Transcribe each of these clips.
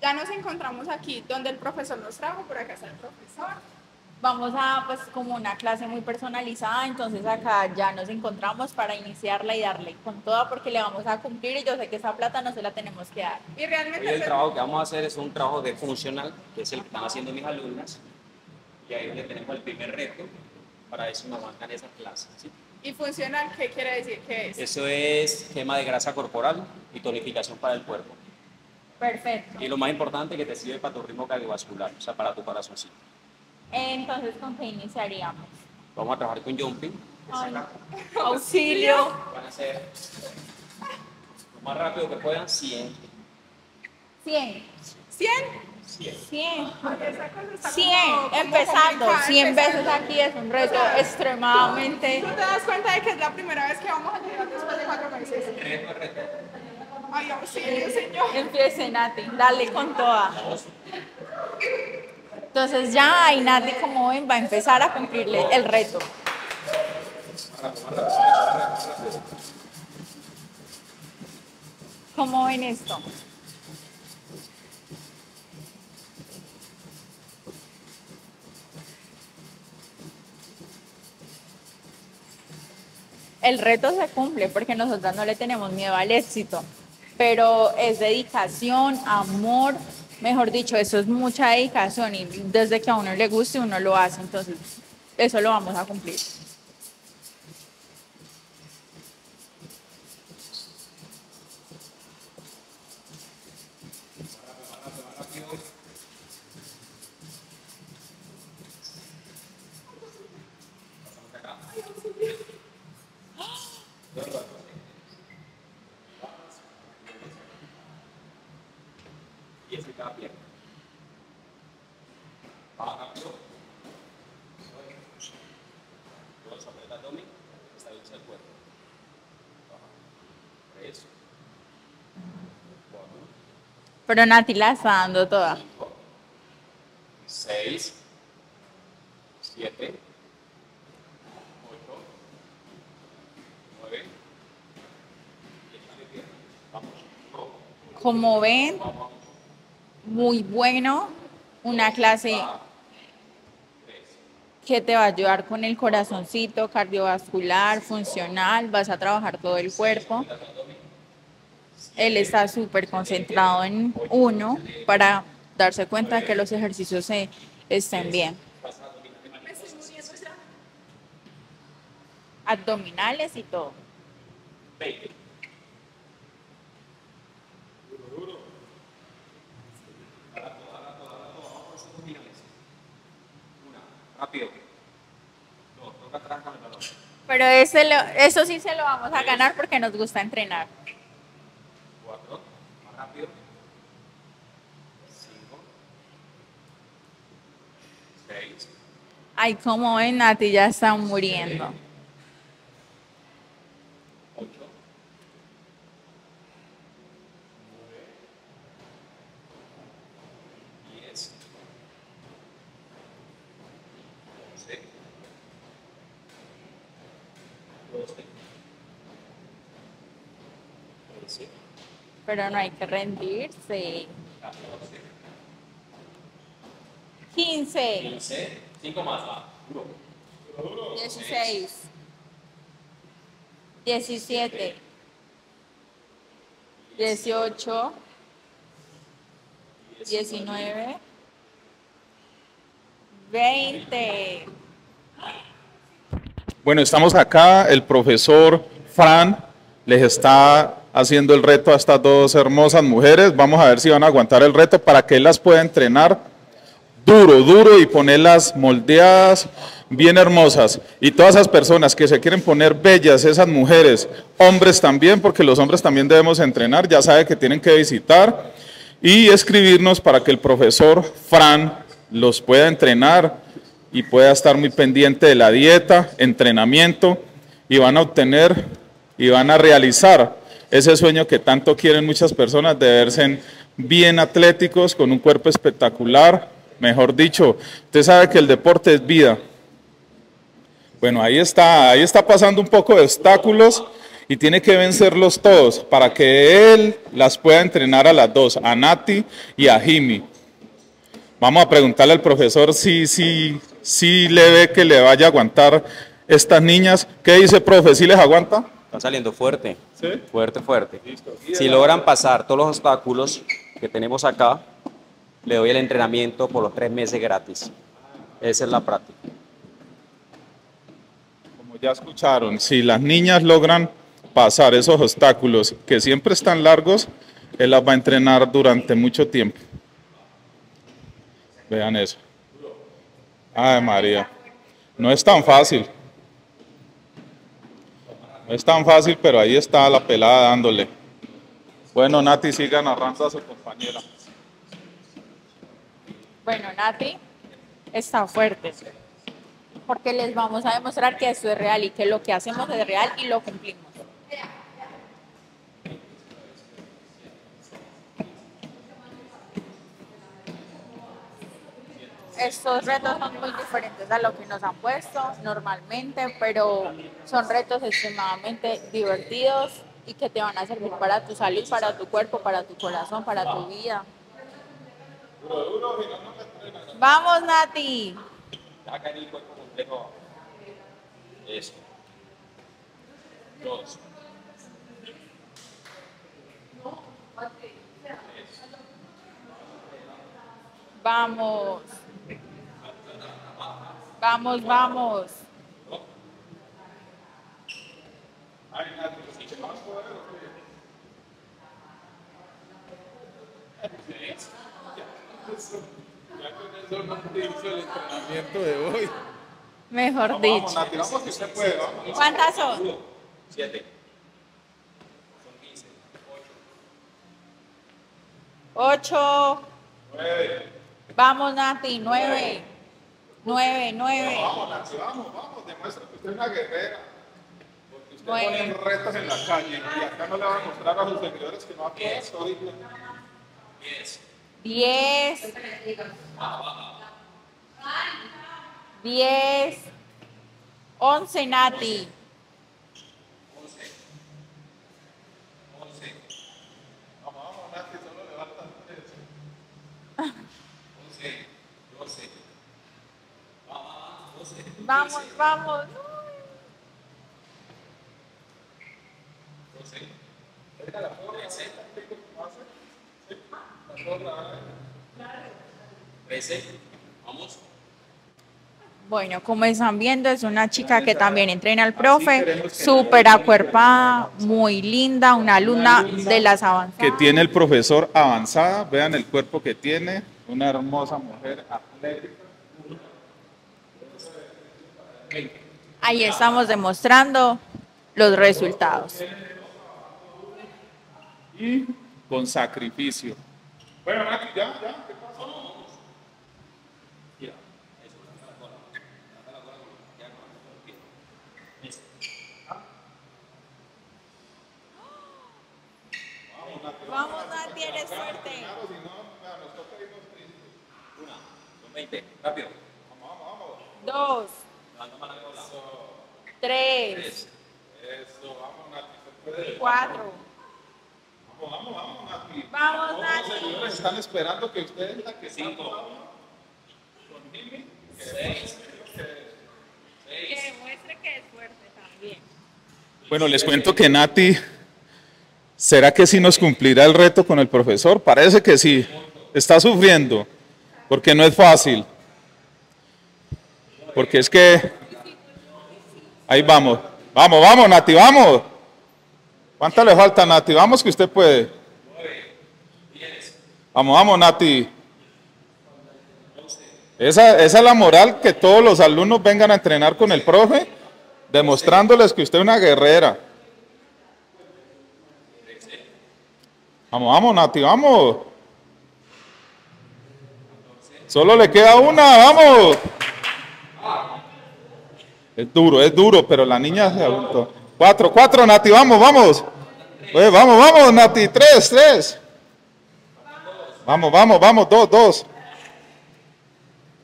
Ya nos encontramos aquí donde el profesor nos trajo, por acá está el profesor. Vamos a, pues, como una clase muy personalizada, entonces acá ya nos encontramos para iniciarla y darle con toda porque le vamos a cumplir y yo sé que esa plata no se la tenemos que dar. Y realmente Hoy el trabajo que vamos a hacer es un trabajo de funcional, que es el que están haciendo mis alumnas, y ahí es donde tenemos el primer reto para ver si nos aguantan esa clase. ¿Sí? ¿Y funcional qué quiere decir? ¿Qué es? Eso es quema de grasa corporal y tonificación para el cuerpo. Perfecto. Y lo más importante, que te sirve para tu ritmo cardiovascular, o sea, para tu corazoncito. Entonces, ¿con qué iniciaríamos? Vamos a trabajar con jumping. Ay, auxilio. Van a hacer lo más rápido que puedan, 100. 100. ¿100? 100. 100. Esa cosa está 100. como Empezando. complicada, 100 veces empezando. aquí es un reto O sea, extremadamente. ¿tú te das cuenta de que es la primera vez que vamos a llegar después de 4 meses? Reto. Ay, auxilio, señor. Empiece, Nati. Dale con toda. Entonces ya, y Nati, como ven, va a empezar a cumplirle el reto. ¿Cómo ven esto? El reto se cumple porque nosotras no le tenemos miedo al éxito, pero es dedicación, amor, mejor dicho, eso es mucha dedicación y desde que a uno le guste uno lo hace, entonces eso lo vamos a cumplir. Y es cada pierna. Baja rápido. Luego se aprieta el abdomen, estabiliza el cuerpo. Baja. 3, 4, Pero Nati la está dando toda. 6, 7, 8, 9, 10. Vamos. Como ven, muy bueno, una clase que te va a ayudar con el corazoncito, cardiovascular, funcional, vas a trabajar todo el cuerpo. Él está súper concentrado en uno para darse cuenta de que los ejercicios estén bien. Abdominales y todo. 20. Rápido. 2, toca atrás con el balón. Pero eso sí se lo vamos a ganar porque nos gusta entrenar. 4, más rápido. 5, 6, Ay, como ven, Nati ya está muriendo. 8, 10, 11, 12, 13, Pero no hay que rendirse. 14, 15, 15, 5 más, va. 16, 17, 18, 19, 20. Bueno, estamos acá, el profesor Fran les está haciendo el reto a estas dos hermosas mujeres. Vamos a ver si van a aguantar el reto para que él las pueda entrenar duro y ponerlas moldeadas, bien hermosas. Y todas esas personas que se quieren poner bellas, esas mujeres, hombres también, porque los hombres también debemos entrenar, ya sabe que tienen que visitar y escribirnos para que el profesor Fran los pueda entrenar y pueda estar muy pendiente de la dieta, entrenamiento, y van a obtener y van a realizar ese sueño que tanto quieren muchas personas de verse bien atléticos, con un cuerpo espectacular. Mejor dicho, usted sabe que el deporte es vida. Bueno, ahí está pasando un poco de obstáculos y tiene que vencerlos todos para que él las pueda entrenar a las dos, a Nati y a Jimmy. Vamos a preguntarle al profesor si le ve que le vaya a aguantar estas niñas. ¿Qué dice, profe? ¿Sí les aguanta? Está saliendo fuerte. ¿Sí? Fuerte, fuerte. Listo. Si logran pasar todos los obstáculos que tenemos acá, le doy el entrenamiento por los 3 meses gratis. Esa es la práctica. Como ya escucharon, si las niñas logran pasar esos obstáculos que siempre están largos, él las va a entrenar durante mucho tiempo. Vean eso. Ay, María. No es tan fácil. No es tan fácil, pero ahí está la pelada dándole. Bueno, Nati, siga narrando a su compañera. Bueno, Nati está fuerte, porque les vamos a demostrar que esto es real y que lo que hacemos es real y lo cumplimos. Estos retos son muy diferentes a lo que nos han puesto normalmente, pero son retos extremadamente divertidos y que te van a servir para tu salud, para tu cuerpo, para tu corazón, para tu vida. Vamos, Nati. Acá en el cuerpo complejo. Eso. 2. Vamos. Vamos, vamos. Mejor dicho. Vamos, Nati, vamos que usted puede. Vamos. ¿Cuántas son? 7. 8. Vamos, Nati. 9. 9. Vamos, Nati, vamos. Demuestra que usted es una guerrera. Porque usted 9. pone retos en la calle y acá no le va a mostrar a sus seguidores que no ha puesto ahorita. 10. 10. 11, Nati. 11. Vamos, Nati, solo levanta 11. 12. Vamos, 12. Vamos, vamos. 12. 13. Vamos. Bueno, como están viendo, es una chica que también entrena al profe, súper acuerpada, muy linda, una alumna de las que avanzadas. tiene el profesor avanzada. Vean el cuerpo que tiene. Una hermosa mujer atlética. Ahí estamos demostrando los resultados. Y con sacrificio. Bueno, Nati, ya, ¿qué pasó? Vamos, Nati, eres fuerte. Claro, si no, vea, nos toca irnos tristes. 1. Son 20. Rápido. 2, Levanta mano de bola. 3, Eso, vamos, Nati, se puede. 4. Vamos, Nati. Vamos, Los Nati. seguidores están esperando que usted es la que 5. con Jimmy. 6. Que demuestre que es fuerte también. Bueno, les cuento que Nati, ¿será que sí nos cumplirá el reto con el profesor? Parece que sí. Está sufriendo, porque no es fácil. Porque es que... Ahí vamos. Vamos, Nati, vamos. ¿Cuánto le falta, Nati? Vamos que usted puede. Vamos, Nati. Esa es la moral, que todos los alumnos vengan a entrenar con el profe, demostrándoles que usted es una guerrera. Vamos, Nati, vamos. Solo le queda una, vamos. Es duro, pero la niña se aguantó. 4, Nati, vamos. Pues vamos, Nati, 3. Vamos, 2.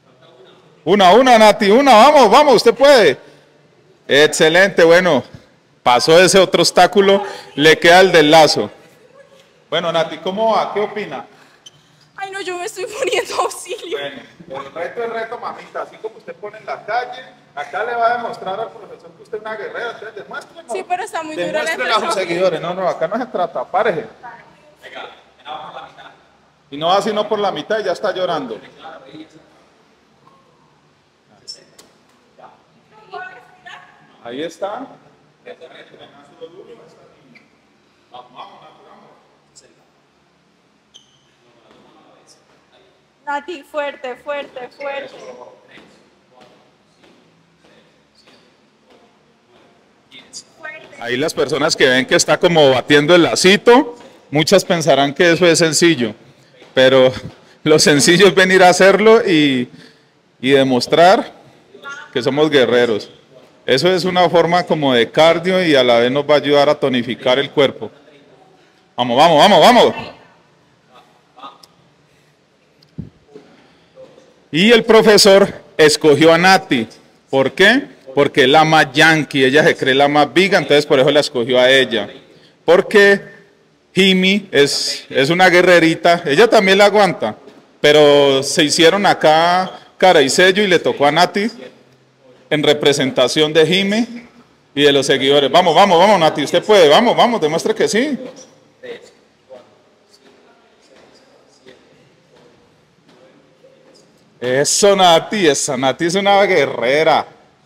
Una, Nati, vamos, usted puede. Excelente, bueno. Pasó ese otro obstáculo, le queda el del lazo. Bueno, Nati, ¿cómo va? ¿Qué opina? Ay, no, yo me estoy poniendo auxilio. Bueno, el reto es reto, mamita. Así como usted pone en la calle, acá le va a demostrar al profesor que usted es una guerrera. Entonces, demuéstrelo. Sí, pero está muy dura la Demuéstrele a sus impresión. seguidores. No, acá no se trata. Páreje. Y no va sino por la mitad y ya está llorando. Ahí está. Nati, fuerte, fuerte, fuerte. Ahí las personas que ven que está como batiendo el lacito, muchas pensarán que eso es sencillo, pero lo sencillo es venir a hacerlo y demostrar que somos guerreros. Eso es una forma como de cardio y a la vez nos va a ayudar a tonificar el cuerpo. Vamos, vamos, vamos, vamos. Y el profesor escogió a Nati. ¿Por qué? Porque es la más yankee, ella se cree la más viga, entonces por eso la escogió a ella. Porque Jimmy es una guerrerita, ella también la aguanta, pero se hicieron acá cara y sello y le tocó a Nati en representación de Jimmy y de los seguidores. Vamos, vamos, vamos, Nati, usted puede, vamos, vamos, demuestre que sí. Eso, Nati, esa Nati es una guerrera.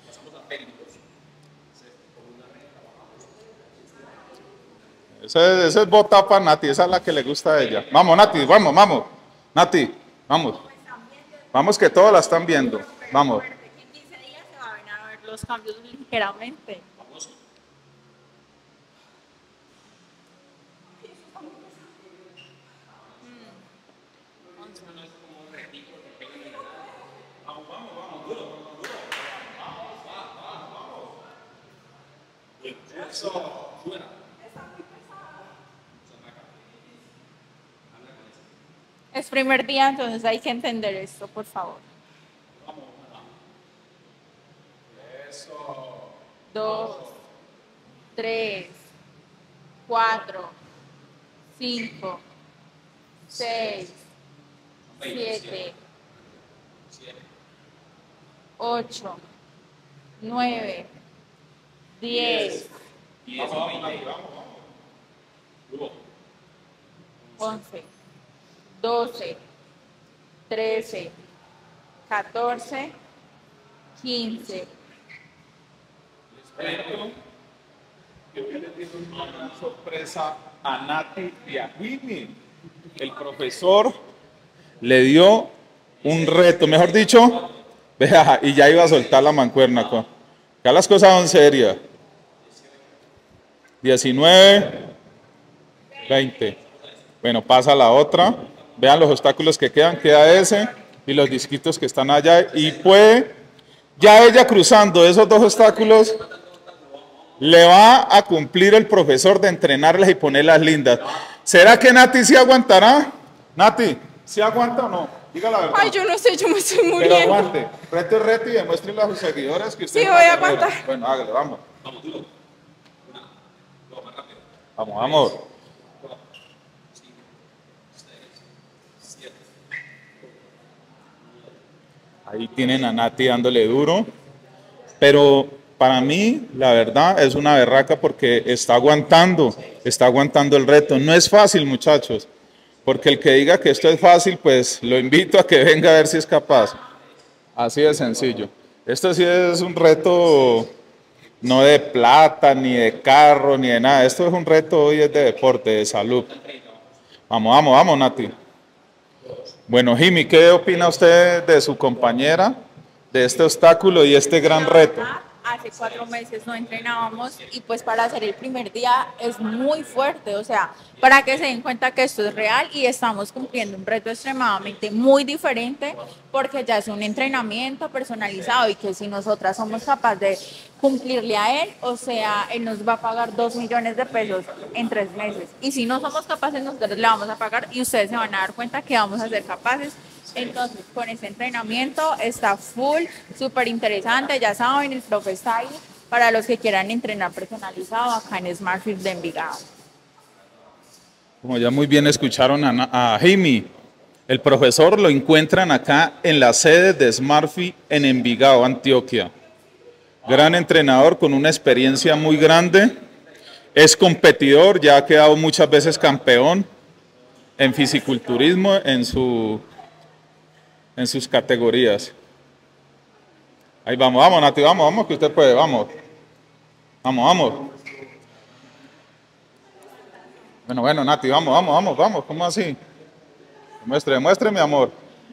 Esa es bota para Nati, esa es la que le gusta a ella. Vamos, Nati, vamos, vamos. Nati, vamos. Vamos que todos la están viendo. Vamos. En 15 días se van a ver los cambios ligeramente. Es primer día, entonces hay que entender esto, por favor. 2, 3, 4, 5, 6, 7, 8, 9, 10, 11, 12, 13, 14, 15. Yo le tengo una gran sorpresa a Nati y a Jimmy. El profesor le dio un reto, mejor dicho, vea, y ya iba a soltar la mancuerna. Acá las cosas son serias. 19, 20. Bueno, pasa la otra. Vean los obstáculos que quedan, queda ese y los disquitos que están allá. Y puede, ya ella cruzando esos dos obstáculos, le va a cumplir el profesor de entrenarlas y ponerlas lindas. ¿Será que Nati sí aguantará? Nati, ¿sí aguanta o no? Diga la verdad. Ay, yo no sé, yo me estoy Pero muriendo. aguante, reto es reto y demuéstrenle a sus seguidores que usted Sí, es voy una a guerrera. aguantar. Bueno, hágale, vamos. Vamos, vamos. Ahí tienen a Nati dándole duro, pero para mí, la verdad, es una berraca porque está aguantando el reto. No es fácil, muchachos, porque el que diga que esto es fácil, pues lo invito a que venga a ver si es capaz. Así de sencillo. Esto sí es un reto no de plata, ni de carro, ni de nada. Esto es un reto hoy, es de deporte, de salud. Vamos, vamos, vamos, Nati. Bueno, Jimmy, ¿qué opina usted de su compañera, de este obstáculo y este gran reto? Hace 4 meses no entrenábamos y pues para hacer el primer día es muy fuerte, o sea, para que se den cuenta que esto es real y estamos cumpliendo un reto extremadamente muy diferente porque ya es un entrenamiento personalizado y que si nosotras somos capaces de cumplirle a él, o sea, él nos va a pagar 2 millones de pesos en 3 meses y si no somos capaces nosotros le vamos a pagar y ustedes se van a dar cuenta que vamos a ser capaces. Entonces, con este entrenamiento está full, súper interesante, ya saben, el profe está ahí para los que quieran entrenar personalizado acá en SmartFit de Envigado. Como ya muy bien escucharon a Jaime, el profesor lo encuentran acá en la sede de SmartFit en Envigado, Antioquia. Gran entrenador con una experiencia muy grande, es competidor, ya ha quedado muchas veces campeón en fisiculturismo en sus categorías. Ahí vamos, vamos Nati, vamos, vamos, que usted puede, vamos. Vamos, vamos. Bueno, Nati, vamos, vamos, vamos, vamos, ¿cómo así? Demuestre, mi amor.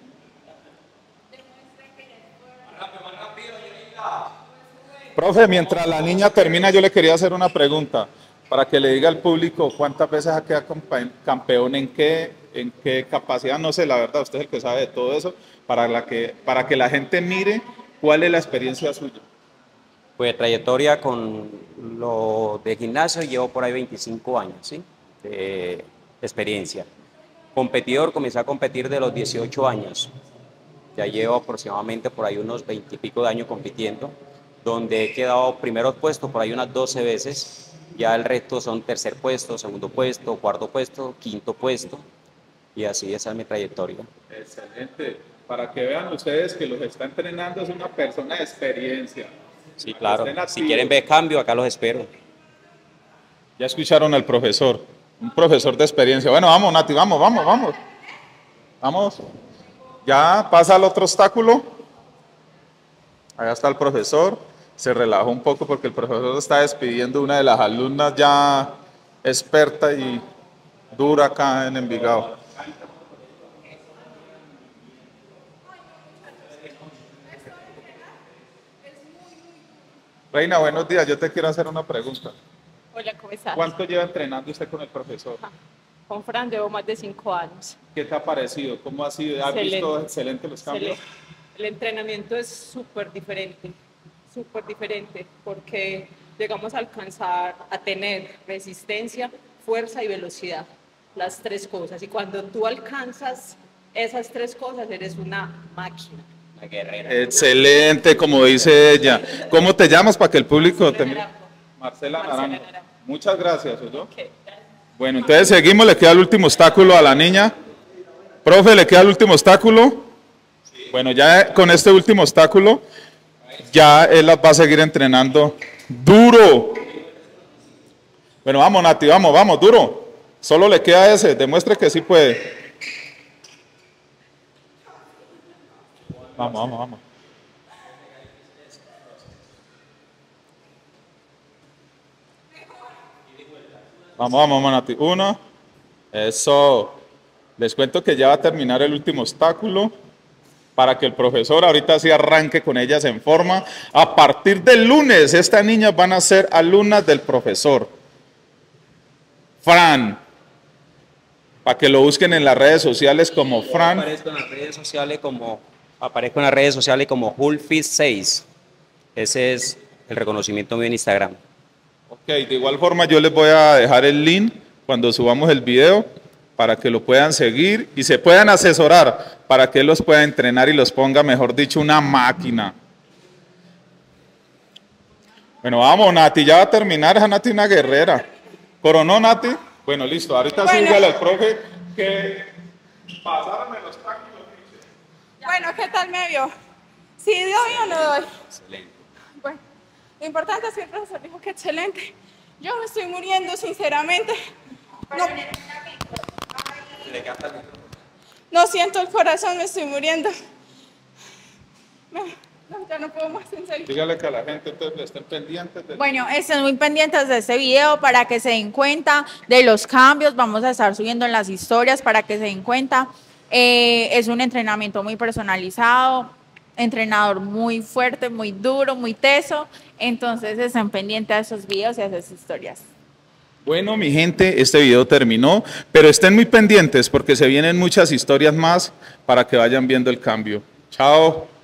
Profe, mientras la niña termina, yo le quería hacer una pregunta para que le diga al público cuántas veces ha quedado campeón, en qué capacidad, no sé, la verdad, usted es el que sabe de todo eso, para que la gente mire cuál es la experiencia suya. Pues trayectoria con lo de gimnasio, llevo por ahí 25 años, ¿sí? De experiencia. Competidor, comencé a competir de los 18 años. Ya llevo aproximadamente por ahí unos 20 y pico de años compitiendo, donde he quedado primeros puestos por ahí unas 12 veces. Ya el resto son tercer puesto, segundo puesto, cuarto puesto, quinto puesto. Y así esa es mi trayectoria. Excelente. Para que vean ustedes que los está entrenando es una persona de experiencia. Sí, claro. Si quieren ver cambio, acá los espero. Ya escucharon al profesor, un profesor de experiencia. Bueno, vamos, Nati, vamos, vamos, vamos. Vamos. Ya pasa al otro obstáculo. Allá está el profesor. Se relajó un poco porque el profesor está despidiendo una de las alumnas ya experta y dura acá en Envigado. Reina, buenos días. Yo te quiero hacer una pregunta. Hola, ¿cómo estás? ¿Cuánto lleva entrenando usted con el profesor? Con Fran llevo más de 5 años. ¿Qué te ha parecido? ¿Cómo ha sido? ¿Has visto excelente los cambios? El entrenamiento es súper diferente, porque llegamos a alcanzar, a tener resistencia, fuerza y velocidad, las tres cosas. Y cuando tú alcanzas esas tres cosas, eres una máquina. Una guerrera. Excelente, como dice ella. ¿Cómo te llamas para que el público te mire? Marcela Naranjo. Muchas gracias, ¿oyó? Okay. Bueno, entonces seguimos, le queda el último obstáculo a la niña. Profe, ¿le queda el último obstáculo? Bueno, ya con este último obstáculo, ya él las va a seguir entrenando duro. Bueno, vamos Nati, vamos, vamos, duro. Solo le queda ese, demuestre que sí puede. Vamos, vamos, vamos. Vamos, vamos, Nati. Uno. Eso. Les cuento que ya va a terminar el último obstáculo para que el profesor ahorita sí arranque con ellas en forma. A partir del lunes, estas niñas van a ser alumnas del profesor Fran. Para que lo busquen en las redes sociales como Fran. Aparezco en las redes sociales como Hulfit6. Ese es el reconocimiento mío en Instagram. Ok, de igual forma yo les voy a dejar el link cuando subamos el video para que lo puedan seguir y se puedan asesorar para que él los pueda entrenar y los ponga, mejor dicho, una máquina. Bueno, vamos, Nati, ya va a terminar, esa Nati una guerrera. ¿Coronó, Nati? Bueno, listo, ahorita sí dígale al profe que pasaron el obstáculo. Bueno, ¿qué tal me vio? ¿Sí doy o no doy? Excelente. Bueno, lo importante es que el profesor dijo que excelente. Yo me estoy muriendo, sinceramente. No siento el corazón, me estoy muriendo. No, ya no puedo más, en serio. Dígale que a la gente entonces estén pendientes. Bueno, estén muy pendientes de este video para que se den cuenta de los cambios. Vamos a estar subiendo en las historias para que se den cuenta. Es un entrenamiento muy personalizado, entrenador muy fuerte, muy duro, muy teso. Entonces estén pendientes de esos videos y de esas historias. Bueno, mi gente, este video terminó, pero estén muy pendientes porque se vienen muchas historias más para que vayan viendo el cambio. Chao.